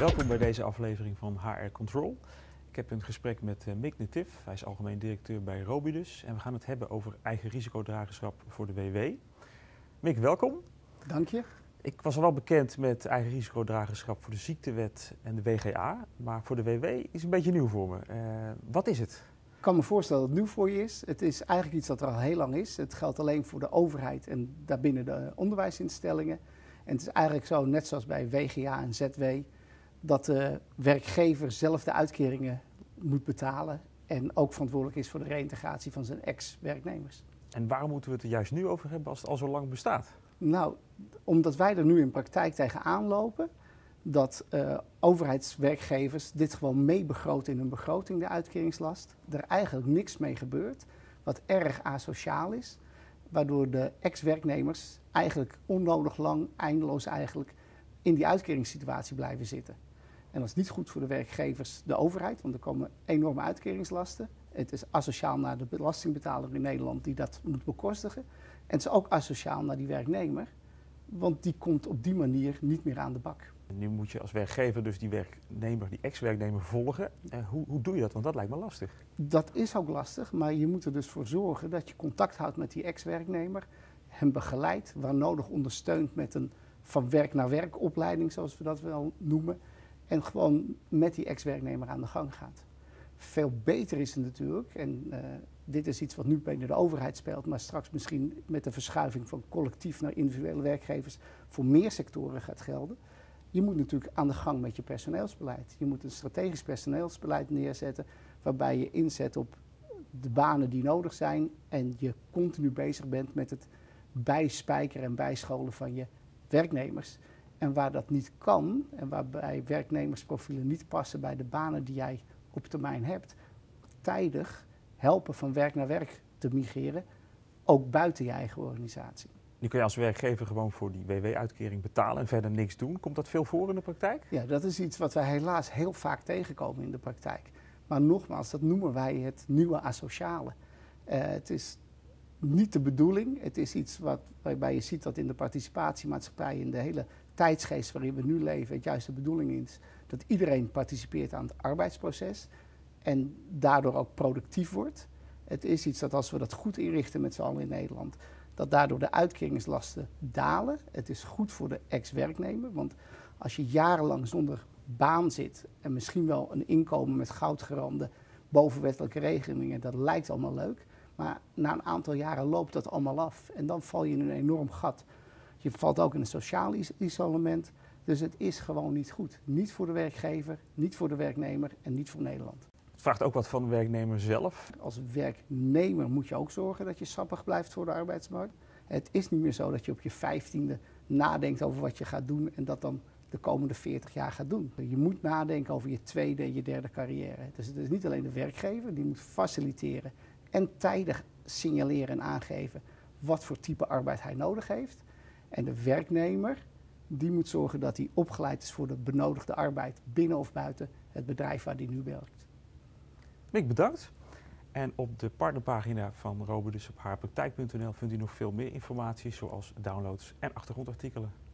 Welkom bij deze aflevering van HR Control. Ik heb een gesprek met Mick Netif. Hij is algemeen directeur bij Robidus. En we gaan het hebben over eigen risicodragerschap voor de WW. Mick, welkom. Dank je. Ik was al wel bekend met eigen risicodragerschap voor de ziektewet en de WGA. Maar voor de WW is een beetje nieuw voor me. Wat is het? Ik kan me voorstellen dat het nieuw voor je is. Het is eigenlijk iets dat er al heel lang is. Het geldt alleen voor de overheid en daarbinnen de onderwijsinstellingen. En het is eigenlijk zo, net zoals bij WGA en ZW, dat de werkgever zelf de uitkeringen moet betalen en ook verantwoordelijk is voor de reïntegratie van zijn ex-werknemers. En waarom moeten we het er juist nu over hebben als het al zo lang bestaat? Nou, omdat wij er nu in praktijk tegenaan lopen, dat overheidswerkgevers dit gewoon mee begroten in hun begroting, de uitkeringslast. Er eigenlijk niks mee gebeurt, wat erg asociaal is, waardoor de ex-werknemers eigenlijk onnodig lang, eindeloos eigenlijk, in die uitkeringssituatie blijven zitten. En dat is niet goed voor de werkgevers, de overheid, want er komen enorme uitkeringslasten. Het is asociaal naar de belastingbetaler in Nederland die dat moet bekostigen. En het is ook asociaal naar die werknemer, want die komt op die manier niet meer aan de bak. Nu moet je als werkgever dus die werknemer, die ex-werknemer volgen. Hoe doe je dat? Want dat lijkt me lastig. Dat is ook lastig, maar je moet er dus voor zorgen dat je contact houdt met die ex-werknemer, hem begeleidt, waar nodig ondersteunt met een van werk naar werk opleiding, zoals we dat wel noemen, en gewoon met die ex-werknemer aan de gang gaat. Veel beter is het natuurlijk, en dit is iets wat nu binnen de overheid speelt, maar straks misschien met de verschuiving van collectief naar individuele werkgevers voor meer sectoren gaat gelden. Je moet natuurlijk aan de gang met je personeelsbeleid. Je moet een strategisch personeelsbeleid neerzetten waarbij je inzet op de banen die nodig zijn en je continu bezig bent met het bijspijkeren en bijscholen van je werknemers. En waar dat niet kan en waarbij werknemersprofielen niet passen bij de banen die jij op termijn hebt, tijdig helpen van werk naar werk te migreren, ook buiten je eigen organisatie. Nu kun je als werkgever gewoon voor die WW-uitkering betalen en verder niks doen. Komt dat veel voor in de praktijk? Ja, dat is iets wat wij helaas heel vaak tegenkomen in de praktijk. Maar nogmaals, dat noemen wij het nieuwe asociale. Het is niet de bedoeling. Het is iets waarbij je ziet dat in de participatiemaatschappij, in de hele tijdsgeest waarin we nu leven, het juist de bedoeling is dat iedereen participeert aan het arbeidsproces en daardoor ook productief wordt. Het is iets dat als we dat goed inrichten met z'n allen in Nederland, dat daardoor de uitkeringslasten dalen. Het is goed voor de ex-werknemer, want als je jarenlang zonder baan zit en misschien wel een inkomen met goudgerande bovenwettelijke regelingen, dat lijkt allemaal leuk. Maar na een aantal jaren loopt dat allemaal af en dan val je in een enorm gat. Je valt ook in een sociaal isolement, dus het is gewoon niet goed. Niet voor de werkgever, niet voor de werknemer en niet voor Nederland. Het vraagt ook wat van de werknemer zelf. Als werknemer moet je ook zorgen dat je sappig blijft voor de arbeidsmarkt. Het is niet meer zo dat je op je 15e nadenkt over wat je gaat doen en dat dan de komende 40 jaar gaat doen. Je moet nadenken over je tweede en je derde carrière. Dus het is niet alleen de werkgever, die moet faciliteren en tijdig signaleren en aangeven wat voor type arbeid hij nodig heeft. En de werknemer, die moet zorgen dat hij opgeleid is voor de benodigde arbeid binnen of buiten het bedrijf waar hij nu werkt. Mick, bedankt. En op de partnerpagina van Robidus op haarpraktijk.nl vindt u nog veel meer informatie, zoals downloads en achtergrondartikelen.